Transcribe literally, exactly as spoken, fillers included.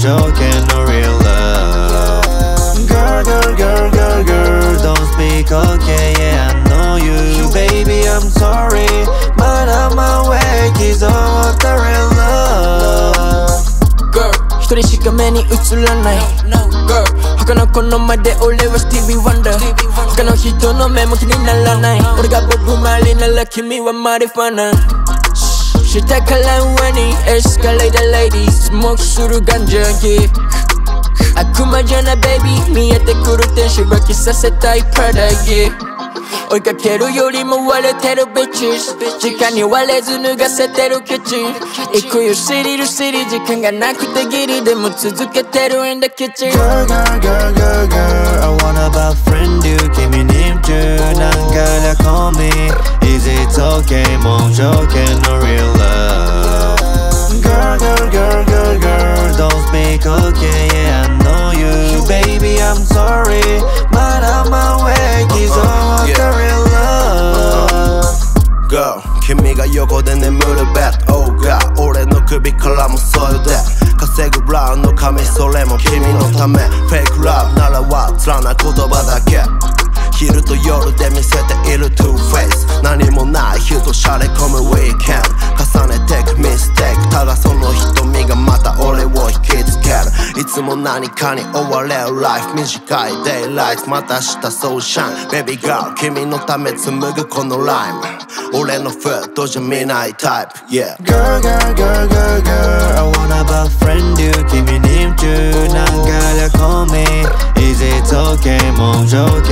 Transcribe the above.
条件の real love Girl, girl, girl, girl, girl Don't speak okay, yeah I know you Baby, I'm sorry But on my way 刻まった real love Girl, 一人しか目に映らない Girl, 他の子の前で俺は Stevie Wonder 他の人の目も気にならない俺がボブマリなら君はマリファナ下から上に Escalator lady スモークするガンジャー悪魔じゃない baby 見えてくる天使は着させたい Prada yeah追いかけるよりも割れてる bitches 時間に割れず脱がせてるキッチン行くよシリルシリ時間がなくてギリでも続けてる in the kitchen Girl, girl, girl, girl, girl I wanna befriend you 君に夢中なんかで call me Is it okay もう条件の real love Girl, girl, girl, girl, girl Don't speak okay, yeah I know you Baby, I'm sorry But on my way 刻まった real love Girl 君が横で眠るベッド Oh God 俺の首からもそうよで稼ぐラウンの髪それも君のため Fake love ならはつらな言葉だけ昼と夜で見せている two face 何もない日としゃれ込む weekend 重ねてくミステイクただその瞳がまた俺を引きつけるいつも何かに追われる life 短い daylight また明日そうシャイン Baby girl 君のため紡ぐこのライム俺のフットじゃ見ないタイプ Yeah Girl, girl, girl, girl, girl I wanna befriend you 君に夢中なんかで call me Is it okay もう条件